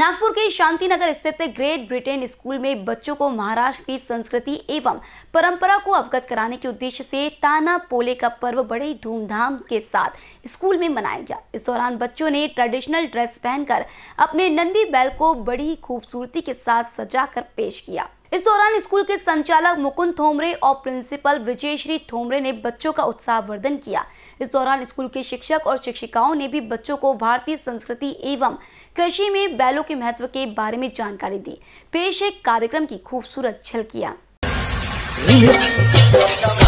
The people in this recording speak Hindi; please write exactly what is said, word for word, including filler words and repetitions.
नागपुर के शांतिनगर स्थित ग्रेट ब्रिटेन स्कूल में बच्चों को महाराष्ट्र की संस्कृति एवं परंपरा को अवगत कराने के उद्देश्य से ताना पोले का पर्व बड़े धूमधाम के साथ स्कूल में मनाया गया। इस दौरान बच्चों ने ट्रेडिशनल ड्रेस पहनकर अपने नंदी बैल को बड़ी खूबसूरती के साथ सजाकर पेश किया। इस दौरान स्कूल के संचालक मुकुंद थोमरे और प्रिंसिपल विजयश्री थोमरे ने बच्चों का उत्साहवर्धन किया। इस दौरान स्कूल के शिक्षक और शिक्षिकाओं ने भी बच्चों को भारतीय संस्कृति एवं कृषि में बैलों के महत्व के बारे में जानकारी दी। पेश एक कार्यक्रम की खूबसूरत झलकियां।